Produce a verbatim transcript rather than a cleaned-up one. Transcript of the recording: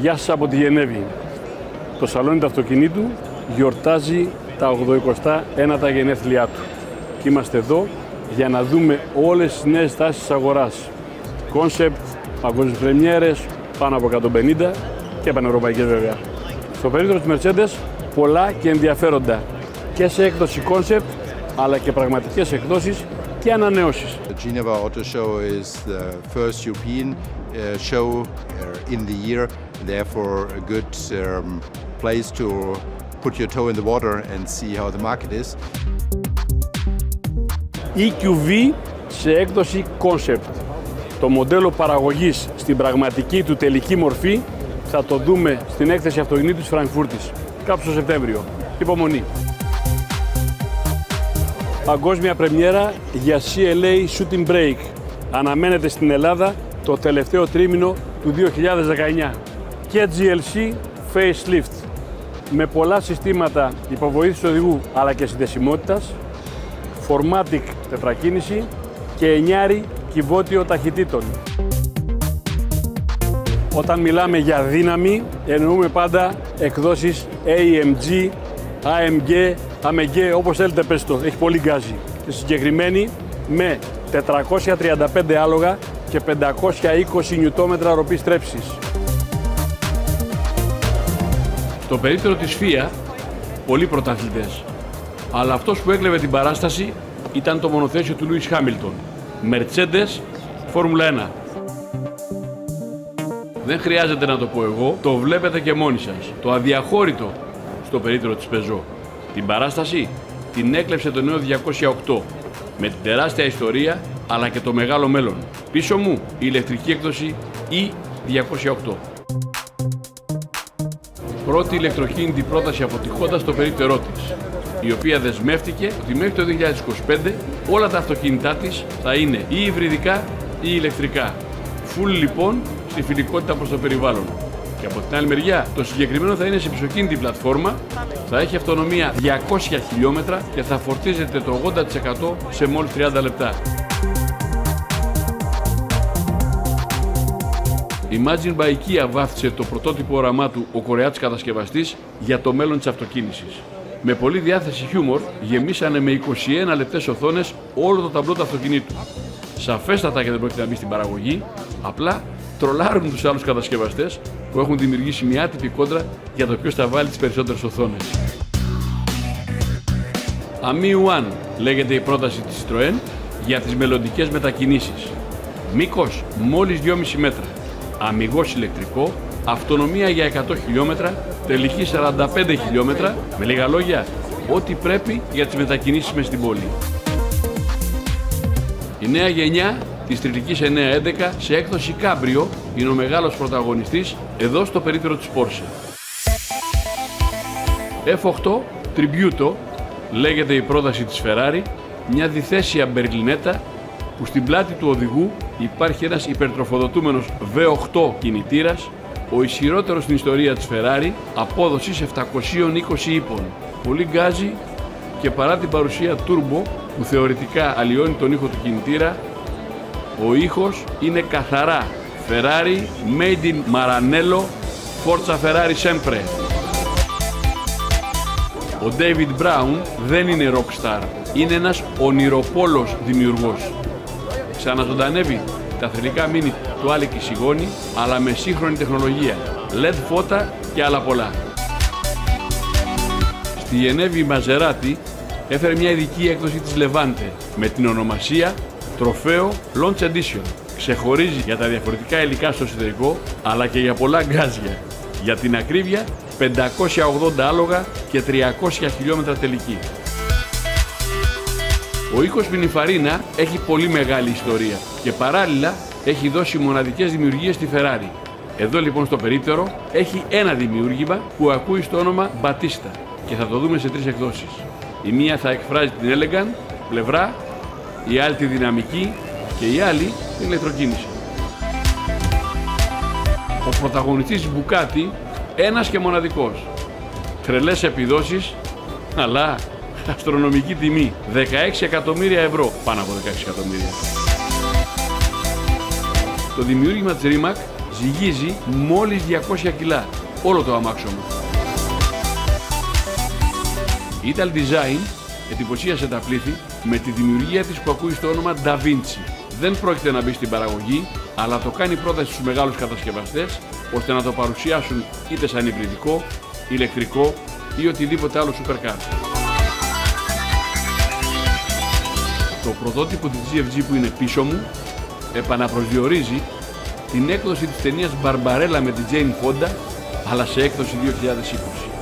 Γεια σας από τη Γενέβη. Το σαλόνι του αυτοκινήτου γιορτάζει τα ογδοηκοστά ένατα γενέθλιά του. Και είμαστε εδώ για να δούμε όλες τις νέες τάσεις της αγοράς. Κόνσεπτ, παγκόσμιες πρεμιέρες, πάνω από εκατόν πενήντα και πανευρωπαϊκές βέβαια. Στο περίπτωμα της Mercedes, πολλά και ενδιαφέροντα και σε έκδοση κόνσεπτ, αλλά και πραγματικές εκδόσεις και ανανεώσεις. The Geneva Auto Show is the first European uh, show uh, in the year, therefore a good um, place to put your toe in the water and see how the market is. ι κιου βι σε έκδοση Concept. Το μοντέλο παραγωγής στην πραγματική του τελική μορφή θα το δούμε στην έκθεση αυτοκινήτου της Φραγκφούρτης, κάπου στο Σεπτέμβριο. Υπομονή. Παγκόσμια πρεμιέρα για σι ελ έι Shooting Brake. Αναμένεται στην Ελλάδα το τελευταίο τρίμηνο του δύο χιλιάδες δεκαεννιά. Και τζι ελ σι Facelift. Με πολλά συστήματα υποβοήθησης οδηγού αλλά και συνδεσιμότητας, Formatic τετρακίνηση και εννιάρι κυβότιο ταχυτήτων. Όταν μιλάμε για δύναμη, εννοούμε πάντα εκδόσεις έι εμ τζι, έι εμ τζι, έι εμ τζι, όπως θέλετε πες το, έχει πολύ γκάζι. Και συγκεκριμένη με τετρακόσια τριάντα πέντε άλογα και πεντακόσια είκοσι νιουτόμετρα ροπής στρέψης. Στο περίπτερο της Φία, πολλοί πρωταθλητές. Αλλά αυτός που έκλεβε την παράσταση ήταν το μονοθέσιο του Λούις Χάμιλτον. Mercedes, Φόρμουλα ένα. Δεν χρειάζεται να το πω εγώ, το βλέπετε και μόνοι σας. Το αδιαχώρητο στο περίπτερο της Peugeot. Την παράσταση την έκλεψε το νέο διακόσια οκτώ, με την τεράστια ιστορία αλλά και το μεγάλο μέλλον. Πίσω μου η ηλεκτρική έκδοση ι διακόσια οκτώ. Πρώτη ηλεκτροκίνητη πρόταση από τη Honda στο περίπτερό της, η οποία δεσμεύτηκε ότι μέχρι το δύο χιλιάδες είκοσι πέντε όλα τα αυτοκίνητά της θα είναι ή υβριδικά ή ηλεκτρικά. Φουλ λοιπόν στη φιλικότητα προς το περιβάλλον. Και από την άλλη μεριά, το συγκεκριμένο θα είναι σε πισωκίνητη πλατφόρμα, θα έχει αυτονομία διακόσια χιλιόμετρα και θα φορτίζεται το ογδόντα τοις εκατό σε μόλις τριάντα λεπτά. Η Imagine by Kia βάφτισε το πρωτότυπο όραμά του ο Κορεάτης κατασκευαστής για το μέλλον της αυτοκίνησης. Με πολλή διάθεση χιούμορ γεμίσανε με είκοσι ένα λεπτές οθόνες όλο το ταμπλό του αυτοκινήτου. Σαφέστατα και δεν πρόκειται να μπει στην παραγωγή, απλά τρολάρουν τους άλλους κατασκευαστές που έχουν δημιουργήσει μια άτυπη κόντρα για το ποιος θα βάλει τις περισσότερες οθόνες. Ami One λέγεται η πρόταση της Citroën για τις μελλοντικές μετακινήσεις. Μήκος μόλις δυόμισι μέτρα, αμιγώς ηλεκτρικό, αυτονομία για εκατό χιλιόμετρα, τελική σαράντα πέντε χιλιόμετρα, με λίγα λόγια, ό,τι πρέπει για τις μετακινήσεις μες στην πόλη. Η νέα γενιά της τριλικής εννιακόσια έντεκα σε έκδοση Cabrio είναι ο μεγάλος πρωταγωνιστής εδώ στο περίπτερο της Porsche. εφ οκτώ Tributo λέγεται η πρόταση της Ferrari, μια διθέσια μπερλινέτα που στην πλάτη του οδηγού υπάρχει ένας υπερτροφοδοτούμενος βι οκτώ κινητήρας, ο ισχυρότερος στην ιστορία της Ferrari, απόδοσης επτακόσια είκοσι ύπων. Πολύ γκάζι και παρά την παρουσία turbo που θεωρητικά αλλοιώνει τον ήχο του κινητήρα, ο ήχος είναι καθαρά Ferrari Made in Maranello, Forza Ferrari Sempre. Ο David Brown δεν είναι rockstar, είναι ένας ονειροπόλος δημιουργός. Ξαναζωντανεύει τα θρυλικά μίνι του Άλεκη Σιγόνη, αλλά με σύγχρονη τεχνολογία, ελ ι ντι φώτα και άλλα πολλά. Στη Γενέβη η Maserati έφερε μια ειδική έκδοση της Levante με την ονομασία Τροφαίο Launch Edition. Ξεχωρίζει για τα διαφορετικά υλικά στο εσωτερικό, αλλά και για πολλά γκάζια. Για την ακρίβεια, πεντακόσια ογδόντα άλογα και τριακόσια χιλιόμετρα τελική. Ο οίκος Pininfarina έχει πολύ μεγάλη ιστορία και παράλληλα έχει δώσει μοναδικές δημιουργίες στη Ferrari. Εδώ λοιπόν στο περίπτερο έχει ένα δημιούργημα που ακούει στο όνομα Battista και θα το δούμε σε τρεις εκδόσεις. Η μία θα εκφράζει την elegant πλευρά, η άλλη τη δυναμική και η άλλη την ηλεκτροκίνηση. Ο πρωταγωνιστής της Bugatti, ένας και μοναδικός. Τρελές επιδόσεις, αλλά αστρονομική τιμή, δεκαέξι εκατομμύρια ευρώ, πάνω από δεκαέξι εκατομμύρια. Το δημιούργημα της Rimac Ζυγίζει μόλις διακόσια κιλά όλο το αμάξωμα. Η Ital Design εντυπωσίασε τα πλήθη με τη δημιουργία της που ακούει στο όνομα Da Vinci. Δεν πρόκειται να μπει στην παραγωγή, αλλά το κάνει πρόταση στους μεγάλους κατασκευαστές, ώστε να το παρουσιάσουν είτε σαν υβριδικό, ηλεκτρικό ή οτιδήποτε άλλο supercar. Το πρωτότυπο της τζι εφ τζι που είναι πίσω μου επαναπροσδιορίζει την έκδοση της ταινίας Μπαρμπαρέλα με την Jane Fonda, αλλά σε έκδοση δύο χιλιάδες είκοσι.